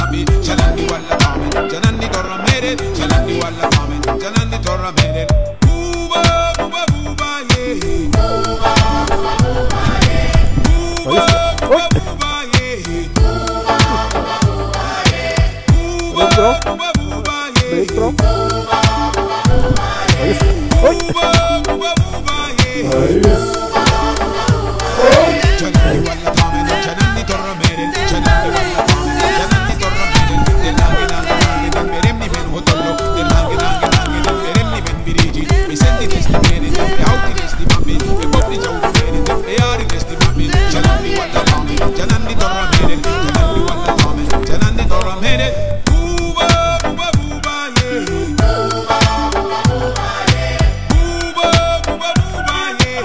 mabbi Jananni walla tame Jananni torra mere Jananni walla tame Jananni torra mere Buba buba buba yeah Buba buba buba yeah Buba buba buba yeah Buba buba buba yeah Buba buba buba yeah Jananni walla tame Jananni torra mere Jananni walla tame Jananni torra mere Delangi langi langi den beremni ben hotollo Delangi langi langi den beremni ben biriji Mi senti testi bene den be auti testi mabbi E boppi jauti bene den be ari testi mabbi Jananni walla tame Jananni torra mere Jananni walla tame Jananni torra mere Buba buba buba yeah Buba buba buba yeah Buba buba buba yeah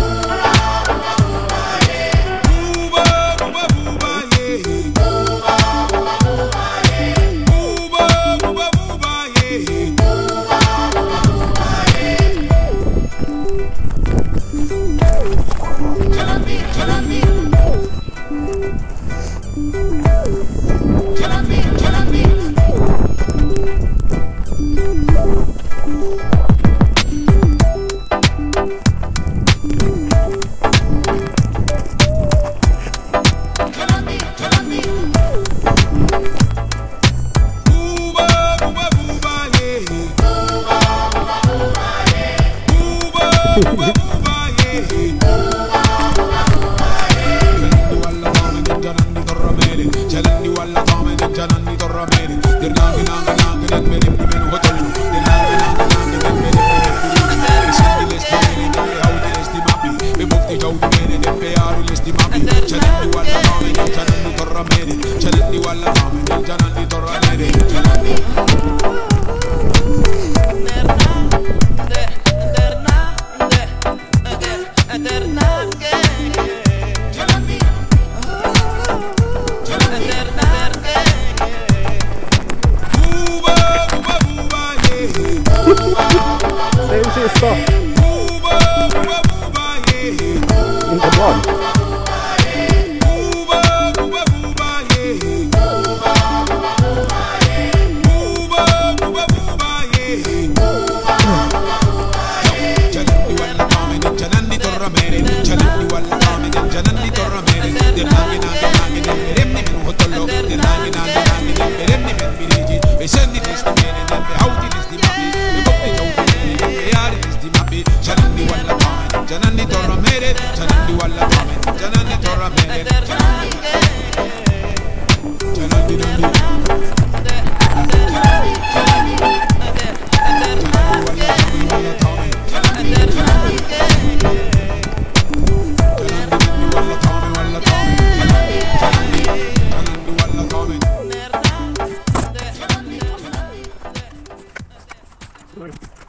Jananni walla tame Jananni torra mere Delangi langi langi den beremni ben hotollo Delangi langi langi den beremni ben biriji Mi senti testi bene den be auti testi mabbi E boppi jauti bene den be ari testi mabbi Jananni walla tame Jananni torra mere Jananni walla tame Jananni torra mere Jananni Säg en sista. Inte bra. Jananni torra mere Jananni walla tame Jananni torra mere Delangi langi langi den beremni ben hotollo Delangi langi langi den beremni ben biriji E senti testi bene den be auti testi mabbi E boppi jauti bene den be ari testi mabbi Jananni walla tame Jananni torra mere Jananni walla tame Jananni torra mere Jananni Jananni Right.